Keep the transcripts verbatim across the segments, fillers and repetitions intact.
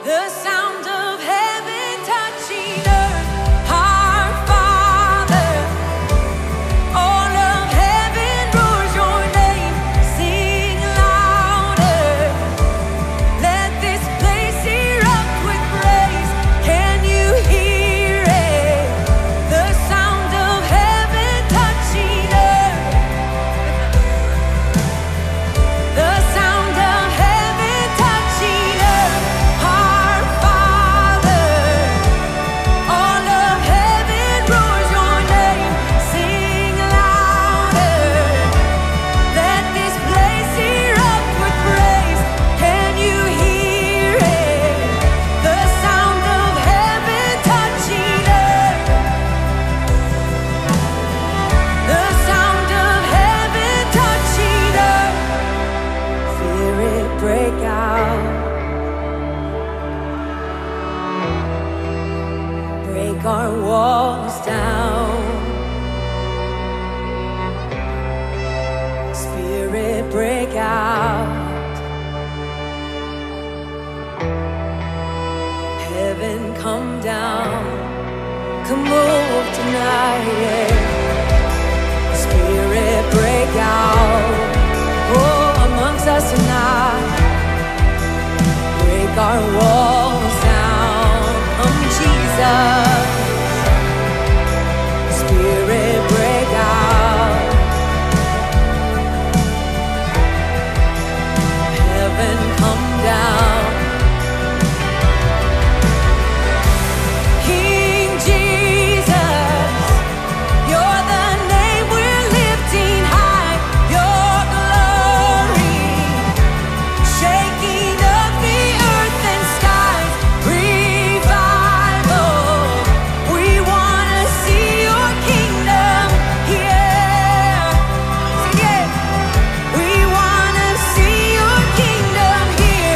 The sound of heaven touching earth, our Father. All of heaven roars your name, sing louder. Let this place erupt with praise. Can you hear it? The sound of heaven touching earth. The sound of heaven touching earth, our Father. All of heaven roars your name, sing louder. Let this place erupt with praise. Can you hear it? The sound of heaven touching earth. The sound of heaven touching earth. Fear it break out. Break our walls down. Spirit break out. Heaven come down. Come move tonight, yeah. Spirit break out. Oh, amongst us tonight. Break our walls down. Come, Jesus. Spirit break out. Heaven come down. King Jesus, you're the name we're lifting high. Your glory shaking up the earth and skies. Revival, we wanna see your kingdom here. Sing it. We wanna see your kingdom here.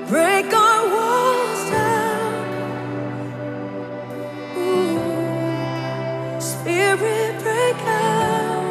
break our walls down. Ooh. Spirit, break out.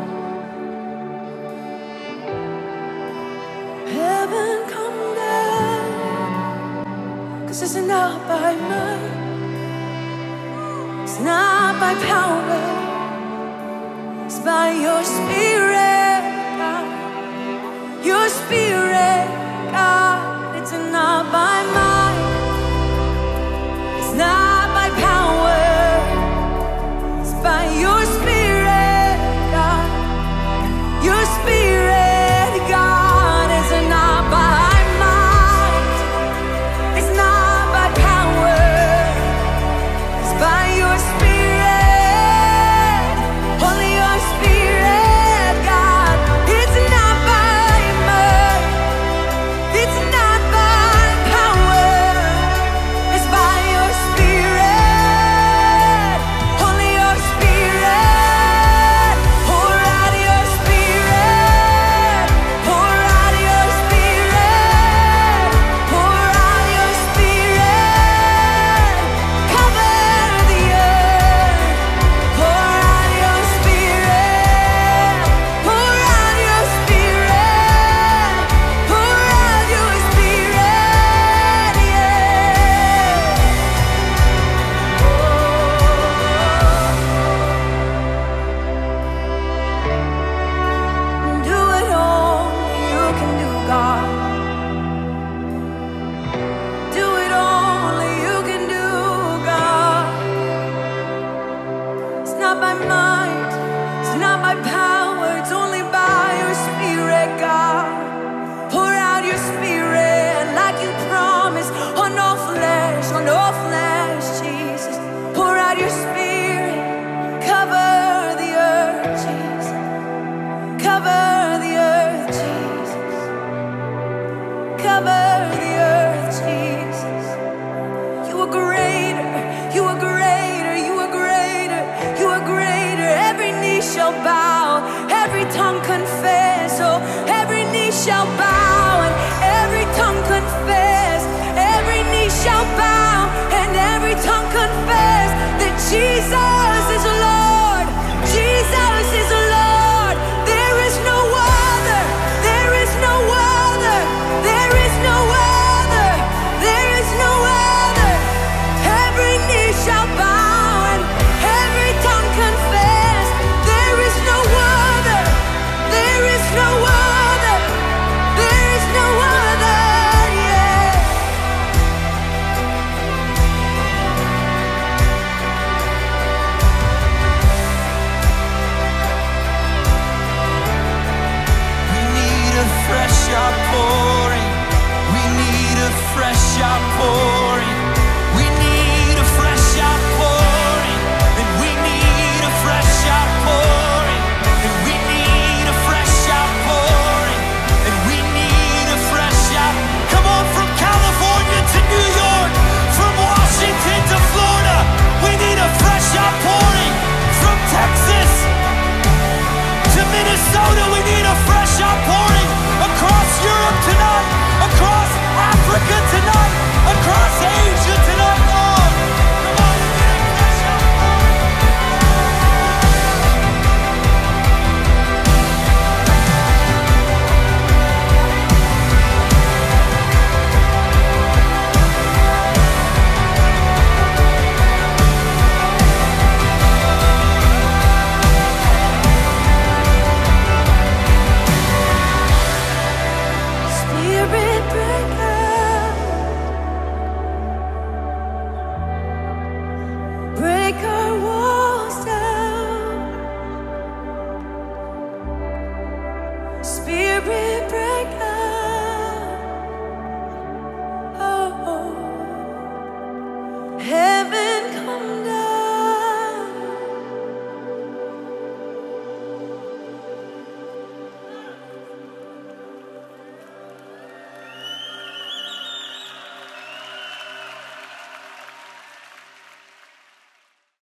Heaven, come down. 'Cause it's not by might, it's not by power, it's by your Spirit, God. Your Spirit, God. It's not by might, it's not by power, it's by your Spirit, God. Your Spirit, God. It's not by might, it's not by power, it's by your Spirit. Only your Spirit, God. It's not by might, it's not by power, it's by your Spirit. Only your Spirit. Pour out your Spirit. Pour out your Spirit. Pour out your Spirit. Cover the earth. Pour out your Spirit. Pour out your Spirit. Pour out your Spirit. Yeah. Do it only you can do, God. Do it only you can do, God. It's not by might, it's not by power, it's only by your Spirit, God. Pour out your Spirit like you promised on all flesh, on all flesh, Jesus. Pour out your Spirit, cover the earth, Jesus. Cover the earth, Jesus. Cover the earth, Jesus. You are greater, you are greater, you are greater, you are greater. Every knee shall bow, every tongue confess. Oh, every knee shall bow and every tongue confess. Every knee shall bow and every tongue confess that Jesus